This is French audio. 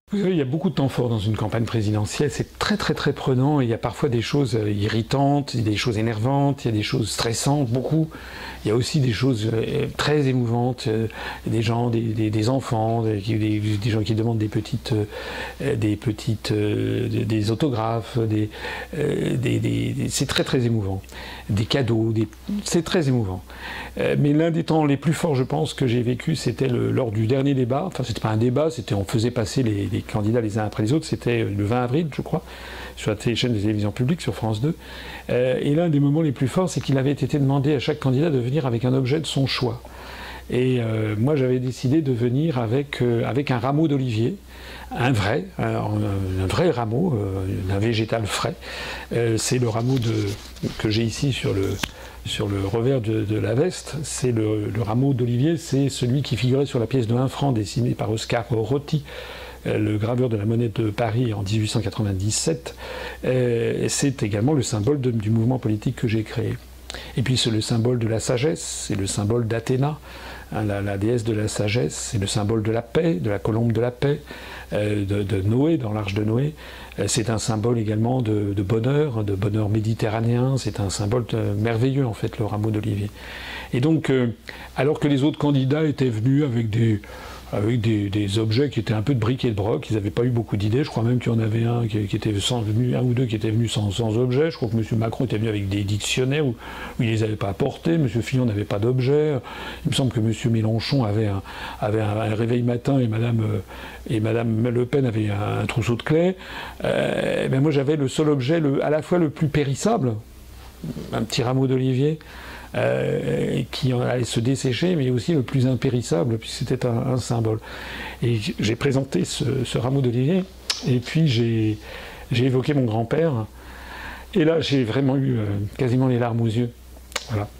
Vous savez, il y a beaucoup de temps fort dans une campagne présidentielle, c'est très très très prenant, et il y a parfois des choses irritantes, des choses énervantes, il y a des choses stressantes, beaucoup. Il y a aussi des choses très émouvantes, des gens, des enfants, des gens qui demandent des autographes, c'est très très émouvant. Des cadeaux, c'est très émouvant. Mais l'un des temps les plus forts, je pense, que j'ai vécu, c'était lors du dernier débat. Enfin, c'était pas un débat, c'était on faisait passer les candidats les uns après les autres. C'était le 20 avril, je crois, sur la chaîne de télévision publique, sur France 2. Et l'un des moments les plus forts, c'est qu'il avait été demandé à chaque candidat de venir avec un objet de son choix. Et moi, j'avais décidé de venir avec un rameau d'olivier, un vrai rameau, un végétal frais. C'est le rameau que j'ai ici sur le revers de la veste. C'est le rameau d'olivier, c'est celui qui figurait sur la pièce de 1 franc dessinée par Oscar Rotti, le graveur de la Monnaie de Paris en 1897. C'est également le symbole du mouvement politique que j'ai créé. Et puis c'est le symbole de la sagesse, c'est le symbole d'Athéna, hein, la déesse de la sagesse, c'est le symbole de la paix, de la colombe de la paix, de Noé, dans l'Arche de Noé. C'est un symbole également de bonheur méditerranéen, c'est un symbole merveilleux en fait, le rameau d'olivier. Et donc, alors que les autres candidats étaient venus avec des objets qui étaient un peu de bric et de broc, ils n'avaient pas eu beaucoup d'idées. Je crois même qu'il y en avait un ou deux qui étaient venus sans objet. Je crois que M. Macron était venu avec des dictionnaires où il ne les avait pas apportés. M. Fillon n'avait pas d'objet. Il me semble que M. Mélenchon avait un réveil matin et Mme Le Pen avait un trousseau de clés. Ben moi j'avais le seul objet à la fois le plus périssable, un petit rameau d'olivier, qui allait se dessécher, mais aussi le plus impérissable, puisque c'était un symbole. Et j'ai présenté ce rameau d'olivier, et puis j'ai évoqué mon grand-père, et là j'ai vraiment eu quasiment les larmes aux yeux. Voilà.